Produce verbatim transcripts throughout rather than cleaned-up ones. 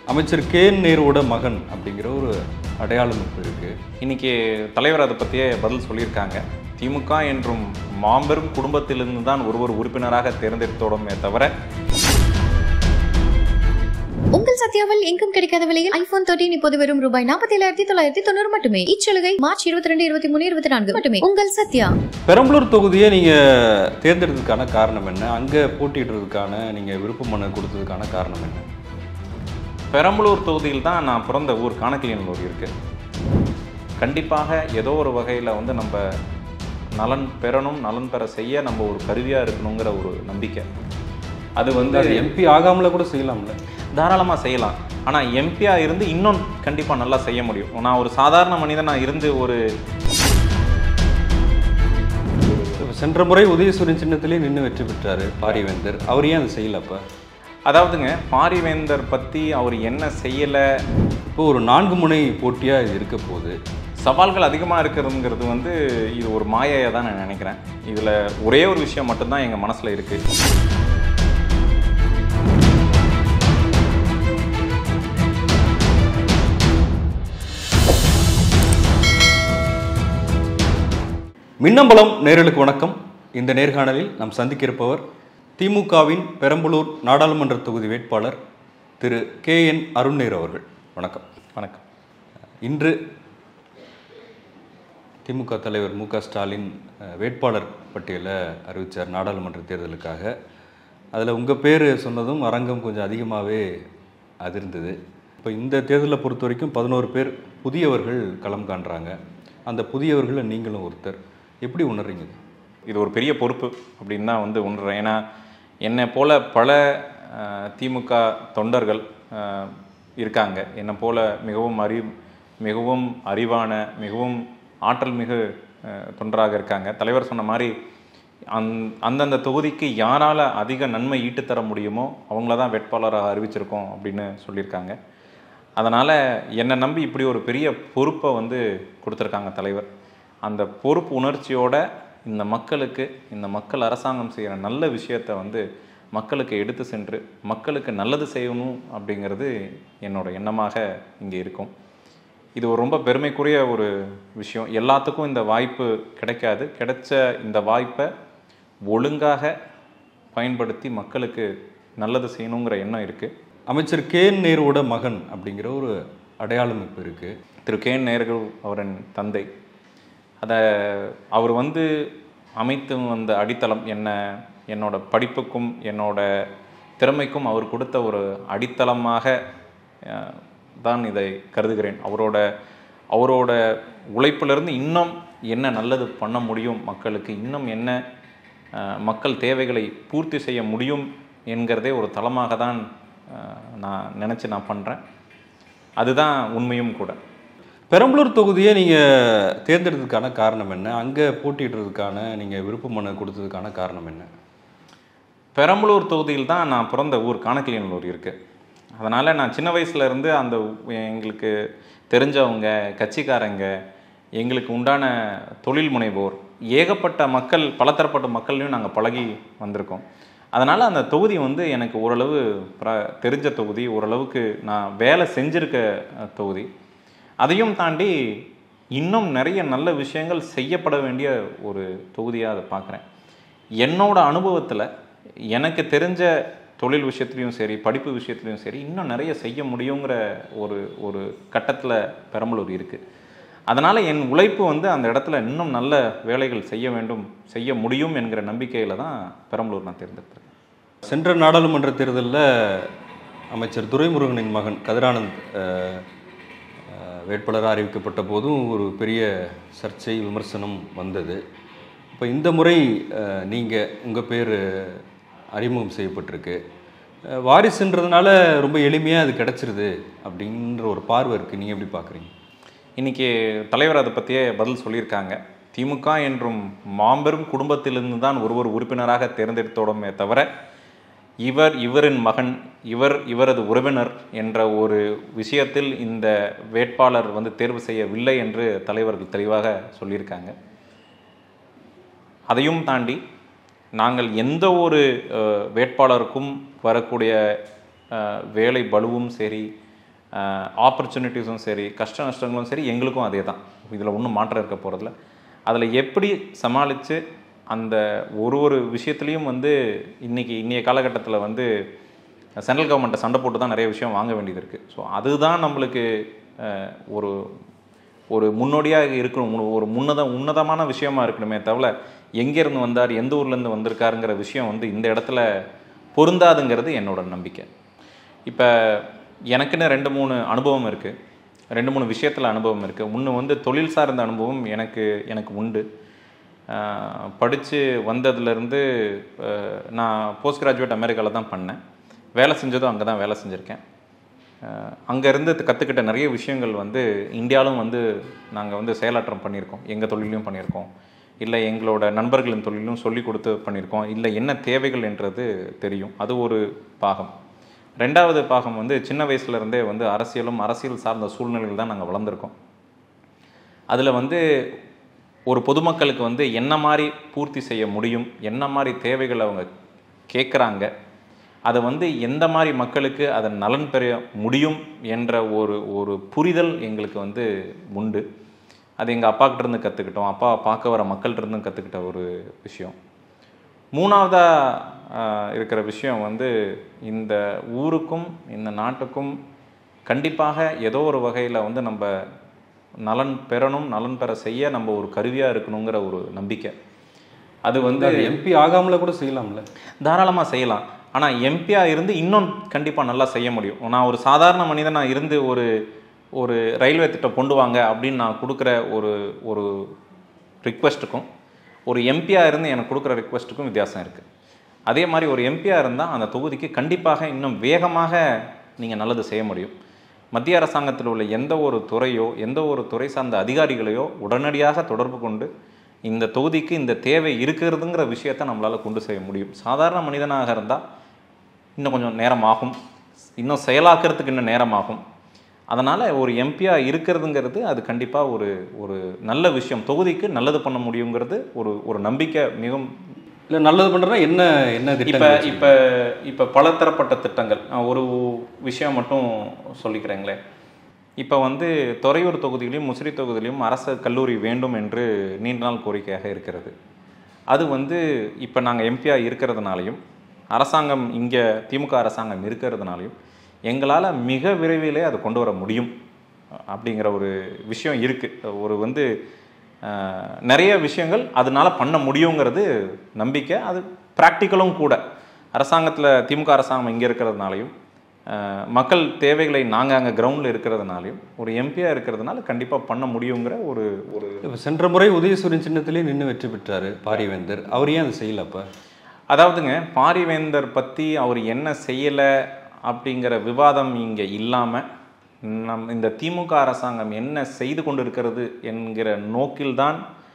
அமைச்சர் K N நேருவோட மகன் அப்படிங்கிற ஒரு அடையாளம் இப்போ இருக்குது. இன்றைக்கி தலைவர் அதை பற்றியே பதில் சொல்லியிருக்காங்க. திமுக என்றும் மாபெரும் குடும்பத்திலிருந்து தான் ஒருவர் உறுப்பினராக தேர்ந்தெடுத்தோடுமே தவிர உங்கள் சத்யாவில் எங்கும் கிடைக்காத விலையில் ஐபோன் தேர்ட்டீன் இப்போது வெறும் ரூபாய் நாற்பத்தி ஏழாயிரத்தி தொள்ளாயிரத்தி தொண்ணூறு மட்டுமே. இச்சலுகை மார்ச் இருபத்தி ரெண்டு இருபத்தி மூணு இருபத்தி நான்கு மட்டுமே. உங்கள் சத்யா. பெரம்பலூர் தொகுதியை நீங்க தேர்ந்தெடுத்ததுக்கான காரணம் என்ன? அங்க போட்டியிடுறதுக்கான நீங்க விருப்ப மனு கொடுத்ததுக்கான காரணம் என்ன? பெரம்பலூர் தொகுதியில் தான் நான் பிறந்த ஊர் காணக்கிளியனூர் இருக்குது. கண்டிப்பாக ஏதோ ஒரு வகையில் வந்து நம்ம நலன் பெறணும், நலன் பெற செய்ய நம்ம ஒரு கருவியாக இருக்கணுங்கிற ஒரு நம்பிக்கை. அது வந்து அது எம்பி ஆகாமல கூட செய்யலாம்ல, தாராளமாக செய்யலாம். ஆனால் எம்பியாக இருந்து இன்னும் கண்டிப்பாக நல்லா செய்ய முடியும். நான் ஒரு சாதாரண மனிதனாக இருந்து ஒரு சென்ற முறை உதயசூரியன் சின்னத்திலே நின்று வெற்றி பெற்றார் பாரிவேந்தர். அவர் ஏன் அதை செய்யலப்ப? அதாவதுங்க, பாரிவேந்தர் பற்றி அவர் என்ன செய்யலை. இப்போ ஒரு நான்கு முனை போட்டியாக இது இருக்க போகுது. சவால்கள் அதிகமாக இருக்கிறதுங்கிறது வந்து இது ஒரு மாயையாக தான் நான் நினைக்கிறேன். இதில் ஒரே ஒரு விஷயம் மட்டும்தான் எங்கள் மனசில் இருக்குது. மின்னம்பலம் நேயர்களுக்கு வணக்கம். இந்த நேர்காணலில் நாம் சந்திக்க இருப்பவர் திமுகவின் பெரம்பலூர் நாடாளுமன்ற தொகுதி வேட்பாளர் திரு கே என் அருண்நேரு அவர்கள். வணக்கம். வணக்கம். இன்று திமுக தலைவர் மு க ஸ்டாலின் வேட்பாளர் பட்டியலை அறிவித்தார் நாடாளுமன்ற தேர்தலுக்காக. அதில் உங்கள் பேர் சொன்னதும் அரங்கம் கொஞ்சம் அதிகமாகவே அதிர்ந்தது. இப்போ இந்த தேர்தலை பொறுத்த வரைக்கும் பதினோரு பேர் புதியவர்கள் களம் காண்றாங்க. அந்த புதியவர்களில் நீங்களும் ஒருத்தர். எப்படி உணர்றீங்க? இது ஒரு பெரிய பொறுப்பு அப்படின்னு தான் வந்து உணர்றேன். ஏன்னா என்னை போல் பல திமுக தொண்டர்கள் இருக்காங்க. என்னை போல் மிகவும் அறி மிகவும் அறிவான மிகவும் ஆற்றல் மிகு தொண்டராக இருக்காங்க. தலைவர் சொன்ன மாதிரி அந் அந்தந்த தொகுதிக்கு யாரால் அதிக நன்மை ஈட்டு தர முடியுமோ அவங்கள தான் வேட்பாளராக அறிவிச்சிருக்கோம் அப்படின்னு சொல்லியிருக்காங்க. அதனால் என்னை நம்பி இப்படி ஒரு பெரிய பொறுப்பை வந்து கொடுத்துருக்காங்க தலைவர். அந்த பொறுப்பு உணர்ச்சியோட இந்த மக்களுக்கு இந்த மக்கள் அரசாங்கம் செய்கிற நல்ல விஷயத்தை வந்து மக்களுக்கு எடுத்து சென்று மக்களுக்கு நல்லது செய்யணும் அப்படிங்கிறது என்னோட எண்ணமாக இங்கே இருக்கும். இது ஒரு ரொம்ப பெருமைக்குரிய ஒரு விஷயம். எல்லாத்துக்கும் இந்த வாய்ப்பு கிடைக்காது. கிடைச்ச இந்த வாய்ப்பை ஒழுங்காக பயன்படுத்தி மக்களுக்கு நல்லது செய்யணுங்கிற எண்ணம் இருக்குது. அமைச்சர் கே என் நேருவோட மகன் அப்படிங்கிற ஒரு அடையாளம் இப்போ இருக்குது. திரு கே என் நேரு அவரின் தந்தை. அதை அவர் வந்து அமைத்து வந்த அடித்தளம் என்ன, என்னோட படிப்புக்கும் என்னோட திறமைக்கும் அவர் கொடுத்த ஒரு அடித்தளமாக தான் இதை கருதுகிறேன். அவரோட அவரோட உழைப்பிலிருந்து இன்னும் என்ன நல்லது பண்ண முடியும், மக்களுக்கு இன்னும் என்ன மக்கள் தேவைகளை பூர்த்தி செய்ய முடியும் என்கிறதே ஒரு தளமாக தான் நான் நினச்சி நான் பண்ணுறேன். அதுதான் உண்மையும் கூட. பெரம்பலூர் தொகுதியை நீங்கள் தேர்ந்தெடுத்ததுக்கான காரணம் என்ன? அங்கே போட்டியிடுறதுக்கான நீங்கள் விருப்ப மனு கொடுத்ததுக்கான காரணம் என்ன? பெரம்பலூர் தொகுதியில் தான் நான் பிறந்த ஊர் காணக்கிளியனூர் இருக்குது. அதனால் நான் சின்ன வயசுலேருந்து அந்த எங்களுக்கு தெரிஞ்சவங்க, கட்சிக்காரங்க, எங்களுக்கு உண்டான தொழில் முனைவோர், ஏகப்பட்ட மக்கள், பலதரப்பட்ட மக்கள்லையும் நாங்கள் பழகி வந்திருக்கோம். அதனால் அந்த தொகுதி வந்து எனக்கு ஓரளவு ப்ர தெரிஞ்ச தொகுதி, ஓரளவுக்கு நான் வேலை செஞ்சுருக்க தொகுதி. அதையும் தாண்டி இன்னும் நிறைய நல்ல விஷயங்கள் செய்யப்பட வேண்டிய ஒரு தொகுதியாக அதை பார்க்குறேன். என்னோட அனுபவத்தில் எனக்கு தெரிஞ்ச தொழில் விஷயத்துலையும் சரி, படிப்பு விஷயத்துலையும் சரி, இன்னும் நிறைய செய்ய முடியுங்கிற ஒரு ஒரு கட்டத்தில் பெரம்பலூர் இருக்குது. அதனால் என் உழைப்பு வந்து அந்த இடத்துல இன்னும் நல்ல வேலைகள் செய்ய வேண்டும், செய்ய முடியும் என்கிற நம்பிக்கையில் தான் பெரம்பலூர் நான் தேர்ந்தெடுத்தேன். சென்ற நாடாளுமன்ற தேர்தலில் அமைச்சர் துரைமுருகனின் மகன் கதிரானந்த் வேட்பாளராக அறிவிக்கப்பட்ட போதும் ஒரு பெரிய சர்ச்சை, விமர்சனம் வந்தது. இப்போ இந்த முறை நீங்கள் உங்கள் பேர் அறிமுகம் செய்யப்பட்டிருக்கு. வாரிசுன்றதுனால ரொம்ப எளிமையாக அது கிடச்சிருது அப்படின்ற ஒரு பார்வை இருக்குது. நீங்கள் எப்படி பார்க்குறீங்க? இன்றைக்கி தலைவர் அதை பற்றியே பதில் சொல்லியிருக்காங்க. திமுக என்றும் மாபெரும் குடும்பத்திலிருந்து தான் ஒருவர் உறுப்பினராக தேர்ந்தெடுத்தோடுமே தவிர இவர் இவரின் மகன், இவர் இவரது உறவினர் என்ற ஒரு விஷயத்தில் இந்த வேட்பாளர் வந்து தேர்வு செய்யவில்லை என்று தலைவர்கள் தெளிவாக சொல்லியிருக்காங்க. அதையும் தாண்டி நாங்கள் எந்த ஒரு வேட்பாளருக்கும் வரக்கூடிய வேலை பளுவும் சரி, ஆப்பர்ச்சுனிட்டிஸும் சரி, கஷ்ட நஷ்டங்களும் சரி, எங்களுக்கும் அதே தான். இதில் ஒன்றும் மாற்றம் இருக்க போகிறதில்ல. அதில் எப்படி சமாளித்து அந்த ஒரு ஒரு விஷயத்துலேயும் வந்து இன்றைக்கி இன்றைய காலகட்டத்தில் வந்து சென்ட்ரல் கவர்மெண்ட்டை சண்டை போட்டு தான் நிறைய விஷயம் வாங்க வேண்டியது இருக்குது. ஸோ அதுதான் நம்மளுக்கு ஒரு ஒரு முன்னோடியாக இருக்கணும், ஒரு முன்னத உன்னதமான விஷயமா இருக்கணுமே தவிர எங்கேருந்து வந்தார், எந்த ஊர்லேருந்து வந்திருக்காருங்கிற விஷயம் வந்து இந்த இடத்துல பொருந்தாதுங்கிறது என்னோட நம்பிக்கை. இப்போ எனக்குன்னு ரெண்டு மூணு அனுபவம் இருக்குது, ரெண்டு மூணு விஷயத்தில் அனுபவம் இருக்குது. ஒன்று வந்து தொழில் சார்ந்த அனுபவம் எனக்கு எனக்கு உண்டு. படித்து வந்ததுலேருந்து நான் போஸ்ட் கிராஜுவேட் அமெரிக்காவில் தான் பண்ணேன். வேலை செஞ்சதும் அங்கே தான் வேலை செஞ்சுருக்கேன். அங்கேருந்து கற்றுக்கிட்ட நிறைய விஷயங்கள் வந்து இந்தியாவிலும் வந்து நாங்கள் வந்து செயலாற்றம் பண்ணியிருக்கோம். எங்கள் தொழிலையும் பண்ணியிருக்கோம், இல்லை எங்களோட நண்பர்களின் தொழிலும் சொல்லி கொடுத்து பண்ணியிருக்கோம், இல்லை என்ன தேவைகள் என்றது தெரியும். அது ஒரு பாகம். ரெண்டாவது பாகம் வந்து சின்ன வயசுலேருந்தே வந்து அரசியலும் அரசியல் சார்ந்த சூழ்நிலைகள் தான் நாங்கள் வளர்ந்துருக்கோம். அதில் வந்து ஒரு பொதுமக்களுக்கு வந்து என்ன மாதிரி பூர்த்தி செய்ய முடியும், என்ன மாதிரி தேவைகள் அவங்க கேட்குறாங்க, அதை வந்து எந்த மாதிரி மக்களுக்கு அதை நலன் பெற முடியும் என்ற ஒரு ஒரு புரிதல் எங்களுக்கு வந்து உண்டு. அது எங்கள் அப்பாக்கிட்டேருந்து கற்றுக்கிட்டோம், அப்பா பார்க்க வர மக்கள்கிட்டருந்து கற்றுக்கிட்ட ஒரு விஷயம். மூணாவதாக இருக்கிற விஷயம் வந்து இந்த ஊருக்கும் இந்த நாட்டுக்கும் கண்டிப்பாக ஏதோ ஒரு வகையில் வந்து நம்ம நலன் பெறணும், நலன் பெற செய்ய நம்ம ஒரு கருவியாக இருக்கணுங்கிற ஒரு நம்பிக்கை. அது வந்து எம்பி ஆகாமல கூட செய்யலாம்ல, தாராளமாக செய்யலாம். ஆனால் எம்பியாக இருந்து இன்னும் கண்டிப்பாக நல்லா செய்ய முடியும். நான் ஒரு சாதாரண மனிதனாக இருந்து ஒரு ஒரு ரயில்வே திட்டம் கொண்டு வாங்க அப்படின்னு நான் கொடுக்குற ஒரு ஒரு ரிக்வெஸ்ட்டுக்கும் ஒரு எம்பியாக இருந்து எனக்கு கொடுக்குற ரிக்வெஸ்ட்டுக்கும் வித்தியாசம் இருக்குது. அதே மாதிரி ஒரு எம்பியாக இருந்தால் அந்த தொகுதிக்கு கண்டிப்பாக இன்னும் வேகமாக நீங்கள் நல்லது செய்ய முடியும். மத்திய அரசாங்கத்தில் உள்ள எந்த ஒரு துறையோ எந்த ஒரு துறை சார்ந்த அதிகாரிகளையோ உடனடியாக தொடர்பு கொண்டு இந்த தொகுதிக்கு இந்த தேவை இருக்கிறதுங்கிற விஷயத்தை நம்மளால் கொண்டு செய்ய முடியும். சாதாரண மனிதனாக இருந்தால் இன்னும் கொஞ்சம் நேரம் ஆகும், இன்னும் செயலாக்கிறதுக்கு இன்னும் நேரம் ஆகும். அதனால் ஒரு எம்பியாக இருக்கிறதுங்கிறது அது கண்டிப்பாக ஒரு ஒரு நல்ல விஷயம், தொகுதிக்கு நல்லது பண்ண முடியுங்கிறது ஒரு ஒரு நம்பிக்கை மிகவும். இல்லை நல்லது பண்ணுறதுனா என்ன என்ன இப்போ இப்போ இப்போ பலதரப்பட்ட திட்டங்கள். ஒரு விஷயம் மட்டும் சொல்லிக்கிறேங்களே, இப்போ வந்து துறையூர் தொகுதியிலையும் முசிறி தொகுதியிலையும் அரசு கல்லூரி வேண்டும் என்று நீண்ட நாள் கோரிக்கையாக இருக்கிறது. அது வந்து இப்போ நாங்கள் எம்பியாக இருக்கிறதுனாலையும் அரசாங்கம் இங்கே திமுக அரசாங்கம் இருக்கிறதுனாலையும் எங்களால் மிக விரைவிலே அதை கொண்டு வர முடியும் அப்படிங்கிற ஒரு விஷயம் இருக்குது. ஒரு வந்து நிறைய விஷயங்கள் அதனால் பண்ண முடியுங்கிறது நம்பிக்கை. அது ப்ராக்டிக்கலும் கூட. அரசாங்கத்தில் திமுக அரசாங்கம் இங்கே இருக்கிறதுனாலையும் மக்கள் தேவைகளை நாங்கள் அங்கே கிரவுண்டில் இருக்கிறதுனாலையும் ஒரு எம்பியாக இருக்கிறதுனால கண்டிப்பாக பண்ண முடியுங்கிற ஒரு ஒரு இப்போ சென்ற முறை உதயசூரியன் சின்னத்திலே நின்று வெற்றி பெற்றார் பாரிவேந்தர். அவர் ஏன் அதை செய்யலை? அப்போ அதாவதுங்க, பாரிவேந்தர் பற்றி அவர் என்ன செய்யலை அப்படிங்கிற விவாதம் இங்கே இல்லாமல் நம் இந்த திமுக அரசாங்கம் என்ன செய்து கொண்டு இருக்கிறது என்கிற நோக்கில்தான்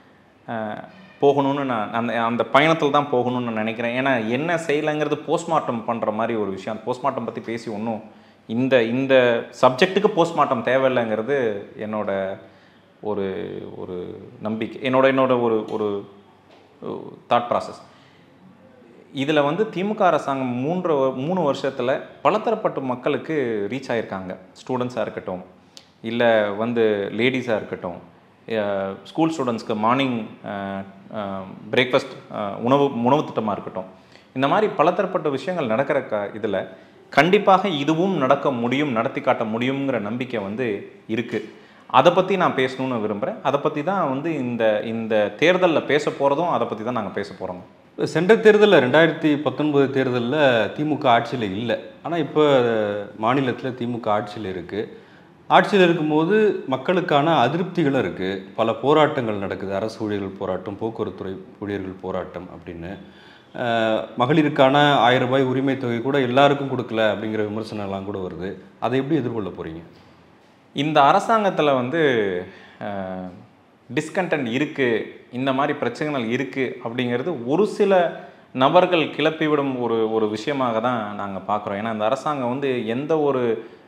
போகணும்னு நான் அந்த அந்த பயணத்தில் தான் போகணும்னு நான் நினைக்கிறேன். ஏன்னா என்ன செய்யலைங்கிறது போஸ்ட்மார்ட்டம் பண்ணுற மாதிரி ஒரு விஷயம். அந்த போஸ்ட்மார்ட்டம் பற்றி பேசி ஒன்றும் இந்த இந்த சப்ஜெக்ட்டுக்கு போஸ்ட்மார்ட்டம் தேவையில்லைங்கிறது என்னோட ஒரு ஒரு நம்பிக்கை, என்னோட என்னோட ஒரு ஒரு தாட் ப்ராசஸ். இதில் வந்து திமுக அரசாங்கம் மூன்று மூணு வருஷத்தில் பலதரப்பட்ட மக்களுக்கு ரீச் ஆகியிருக்காங்க. ஸ்டூடெண்ட்ஸாக இருக்கட்டும், இல்லை வந்து லேடிஸாக இருக்கட்டும், ஸ்கூல் ஸ்டூடெண்ட்ஸ்க்கு மார்னிங் பிரேக்ஃபாஸ்ட் உணவு உணவு திட்டமாக இருக்கட்டும், இந்த மாதிரி பலதரப்பட்ட விஷயங்கள் நடக்கிற க இதில் கண்டிப்பாக இதுவும் நடக்க முடியும், நடத்தி காட்ட முடியுங்கிற நம்பிக்கை வந்து இருக்குது. அதை பற்றி நான் பேசணுன்னு விரும்புகிறேன். அதை பற்றி தான் வந்து இந்த இந்த தேர்தலில் பேச போகிறதும் அதை பற்றி தான் நாங்கள் பேச போகிறோம். சென்ற தேர்தலில் ரெண்டாயிரத்தி பத்தொன்பது தேர்தலில் திமுக ஆட்சியில் இல்லை, ஆனால் இப்போ மாநிலத்தில் திமுக ஆட்சியில் இருக்குது. ஆட்சியில் இருக்கும்போது மக்களுக்கான அதிருப்திகளும் இருக்குது. பல போராட்டங்கள் நடக்குது, அரசு ஊழியர்கள் போராட்டம், போக்குவரத்துறை ஊழியர்கள் போராட்டம் அப்படின்னு. மகளிருக்கான ஆயிரம் ரூபாய் உரிமை தொகை கூட எல்லாருக்கும் கொடுக்கல அப்படிங்கிற விமர்சனம்லாம் கூட வருது. அதை எப்படி எதிர்கொள்ள போகிறீங்க? இந்த அரசாங்கத்தில் வந்து டிஸ்கண்டென்ட் இருக்குது, இந்த மாதிரி பிரச்சனைகள் இருக்குது அப்படிங்கிறது ஒரு சில நபர்கள் கிளப்பிவிடும் ஒரு ஒரு விஷயமாக தான் நாங்கள் பார்க்குறோம். ஏன்னா இந்த அரசாங்கம் வந்து எந்த ஒரு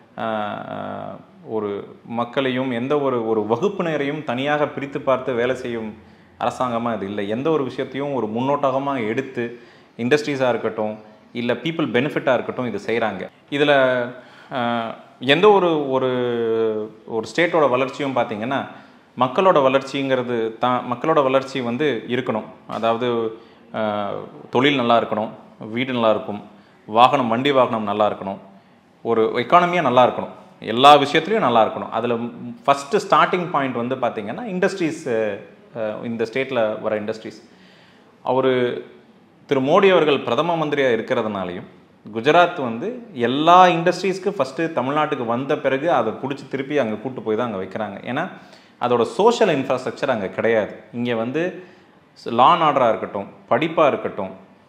ஒரு மக்களையும் எந்த ஒரு ஒரு வகுப்பினரையும் தனியாக பிரித்து பார்த்து வேலை செய்யும் அரசாங்கமாக அது இல்லை. எந்த ஒரு விஷயத்தையும் ஒரு முன்னோட்டமாக எடுத்து இண்டஸ்ட்ரீஸாக இருக்கட்டும், இல்லை பீப்புள் பெனிஃபிட்டாக இருக்கட்டும், இது செய்கிறாங்க. இதில் எந்த ஒரு ஒரு ஒரு ஸ்டேட்டோட வளர்ச்சியும் பார்த்திங்கன்னா மக்களோட வளர்ச்சிங்கிறது தான். மக்களோட வளர்ச்சி வந்து இருக்கணும். அதாவது தொழில் நல்லா இருக்கணும், வீடு நல்லா இருக்கும், வாகனம் வண்டி வாகனம் நல்லா இருக்கணும், ஒரு எக்கானமியாக நல்லா இருக்கணும், எல்லா விஷயத்துலையும் நல்லா இருக்கணும். அதில் ஃபஸ்ட்டு ஸ்டார்டிங் பாயிண்ட் வந்து பார்த்திங்கன்னா இண்டஸ்ட்ரீஸ், இந்த ஸ்டேட்டில் வர இண்டஸ்ட்ரீஸ். அவர் திரு மோடி அவர்கள் பிரதம மந்திரியாக இருக்கிறதுனாலையும் குஜராத் வந்து எல்லா இண்டஸ்ட்ரீஸ்க்கு ஃபஸ்ட்டு தமிழ்நாட்டுக்கு வந்த பிறகு அதை பிடிச்சி திருப்பி அங்கே கூட்டு போய் தான் அங்கே வைக்கிறாங்க. ஏன்னா அதோட சோஷியல் இன்ஃப்ராஸ்ட்ரக்சர் அங்கே கிடையாது. இங்கே வந்து லா அண்ட் ஆர்டராக இருக்கட்டும், படிப்பாக இருக்கட்டும்,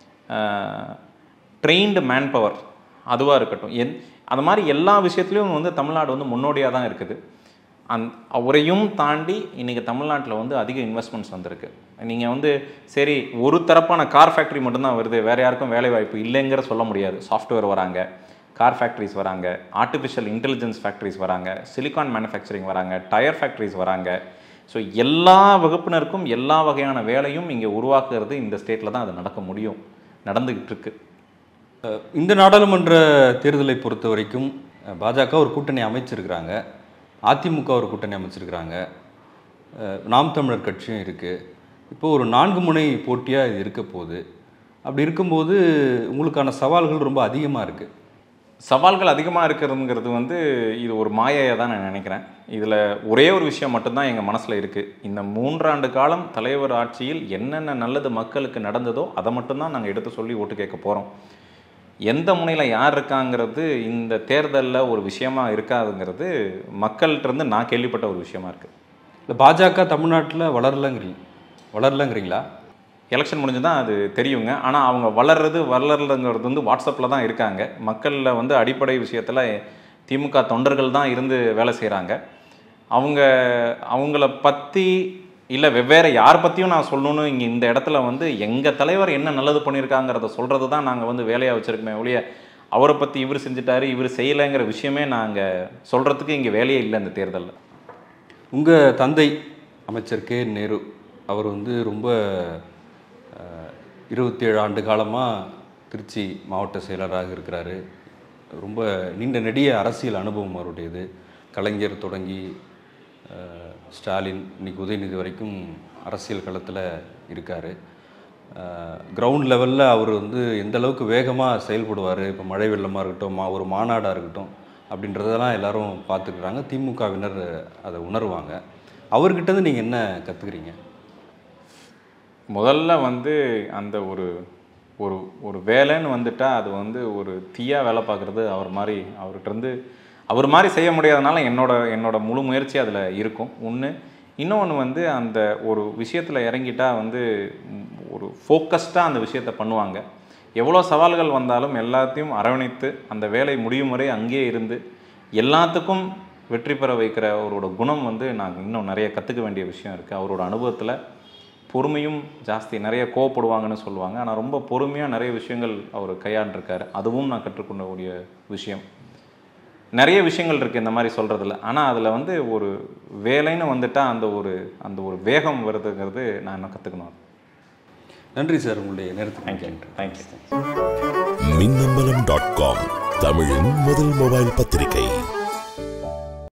ட்ரெயின்டு மேன் பவர் அதுவாக இருக்கட்டும், என் அந்த மாதிரி எல்லா விஷயத்துலையும் வந்து தமிழ்நாடு வந்து முன்னோடியாக தான் இருக்குது. அந் அவரையும் தாண்டி இன்றைக்கி தமிழ்நாட்டில் வந்து அதிக இன்வெஸ்ட்மெண்ட்ஸ் வந்திருக்கு. நீங்கள் வந்து சரி ஒரு தரப்பான கார் ஃபேக்ட்ரி மட்டும்தான் வருது, வேறு யாருக்கும் வேலை வாய்ப்பு இல்லைங்கிற சொல்ல முடியாது. சாஃப்ட்வேர் வராங்க, கார் ஃபேக்ட்ரிஸ் வராங்க, ஆர்டிஃபிஷியல் இன்டெலிஜென்ஸ் ஃபேக்ட்ரிஸ் வராங்க, சிலிகான் மேனுஃபேக்சரிங் வராங்க, டயர் ஃபேக்ட்ரிஸ் வராங்க. ஸோ எல்லா வகுப்பினருக்கும் எல்லா வகையான வேலையும் இங்கே உருவாக்குறது இந்த ஸ்டேட்டில் தான் அது நடக்க முடியும், நடந்துக்கிட்டு இருக்கு. இந்த நாடாளுமன்ற தேர்தலை பொறுத்த வரைக்கும் பாஜக ஒரு கூட்டணி அமைச்சிருக்கிறாங்க, அதிமுக ஒரு கூட்டணி அமைச்சிருக்கிறாங்க, நாம் தமிழர் கட்சியும் இருக்குது. இப்போது ஒரு நான்கு முனை போட்டியாக இது இருக்க போகுது. அப்படி இருக்கும்போது உங்களுக்கான சவால்கள் ரொம்ப அதிகமாக இருக்குது. சவால்கள் அதிகமாக இருக்கிறதுங்கிறது வந்து இது ஒரு மாயையாக தான் நான் நினைக்கிறேன். இதில் ஒரே ஒரு விஷயம் மட்டும்தான் எங்கள் மனசில் இருக்குது. இந்த மூன்றாண்டு காலம் தலைவர் ஆட்சியில் என்னென்ன நல்லது மக்களுக்கு நடந்ததோ அதை மட்டும்தான் நாங்கள் எடுத்து சொல்லி ஓட்டு கேட்க போகிறோம். எந்த முனையில் யார் இருக்காங்கிறது இந்த தேர்தலில் ஒரு விஷயமா இருக்காதுங்கிறது மக்கள்கிட்டருந்து நான் கேள்விப்பட்ட ஒரு விஷயமா இருக்குது. இல்லை பாஜக தமிழ்நாட்டில் வளரலங்கிறீங்க வளரலங்கிறீங்களா? எலெக்ஷன் முடிஞ்சு தான் அது தெரியுங்க. ஆனால் அவங்க வளர்றது வளரலைங்கிறது வந்து வாட்ஸ்அப்பில் தான் இருக்காங்க. மக்களில் வந்து அடிப்படை விஷயத்தில் திமுக தொண்டர்கள் தான் இருந்து வேலை செய்கிறாங்க. அவங்க அவங்கள பற்றி இல்லை வெவ்வேறு யார் பற்றியும் நான் சொல்லணுன்னு இங்கே இந்த இடத்துல வந்து எங்கள் தலைவர் என்ன நல்லது பண்ணியிருக்காங்கிறத சொல்கிறது தான் நாங்கள் வந்து வேலையாக வச்சுருக்கோமே ஒழிய அவரை பற்றி இவர் செஞ்சுட்டாரு இவர் செய்யலைங்கிற விஷயமே நாங்கள் சொல்கிறதுக்கு இங்கே வேலையே இல்லை இந்த தேர்தலில். உங்கள் தந்தை அமைச்சர் கே நேரு அவர் வந்து ரொம்ப இருபத்தி ஏழு ஆண்டு காலமாக திருச்சி மாவட்ட செயலராக இருக்கிறாரு. ரொம்ப நீண்ட நெடிய அரசியல் அனுபவம் அவருடையது. கலைஞர் தொடங்கி ஸ்டாலின் இன்னைக்கு உதயநிதி வரைக்கும் அரசியல் களத்தில் இருக்கார். கிரவுண்ட் லெவலில் அவர் வந்து எந்த அளவுக்கு வேகமாக செயல்படுவார், இப்போ மழை வெள்ளமாக இருக்கட்டும், மா ஒரு மாநாடாக இருக்கட்டும் அப்படின்றதெல்லாம் எல்லோரும் பார்த்துக்கிறாங்க. திமுகவினர் அதை உணர்வாங்க. அவர்கிட்டருந்து நீங்கள் என்ன கற்றுக்குறீங்க? முதல்ல வந்து அந்த ஒரு ஒரு ஒரு வேலைன்னு வந்துட்டால் அது வந்து ஒரு தீயாக வேலை பார்க்குறது அவர் மாதிரி அவர்கிட்டருந்து அவர் மாதிரி செய்ய முடியாதனால என்னோட என்னோட முழு முயற்சி அதில் இருக்கும் ஒன்று. இன்னொன்று வந்து அந்த ஒரு விஷயத்தில் இறங்கிட்டால் வந்து ஒரு ஃபோக்கஸ்டாக அந்த விஷயத்தை பண்ணுவாங்க. எவ்வளோ சவால்கள் வந்தாலும் எல்லாத்தையும் அரவணைத்து அந்த வேலை முடியும் வரை அங்கேயே இருந்து எல்லாத்துக்கும் வெற்றி பெற வைக்கிற அவரோட குணம் வந்து நான் இன்னும் நிறைய கற்றுக்க வேண்டிய விஷயம் இருக்குது. அவரோட அனுபவத்தில் பொறுமையும் ஜாஸ்தி, நிறைய கோவப்படுவாங்கன்னு சொல்லுவாங்க, ஆனால் ரொம்ப பொறுமையாக நிறைய விஷயங்கள் அவர் கையாண்டிருக்காரு. அதுவும் நான் கற்றுக்கொள்ளக்கூடிய விஷயம். நிறைய விஷயங்கள் இருக்குது இந்த மாதிரி சொல்கிறதுல, ஆனால் அதில் வந்து ஒரு வேலைன்னு வந்துட்டால் அந்த ஒரு அந்த ஒரு வேகம் வருதுங்கிறது நான் இன்னும் கற்றுக்கணும். நன்றி சார், உங்களுடைய நேரத்துக்கு. Thank you thank you Minnambalam dot com, தமிழின் முதல் மொபைல் பத்திரிகை.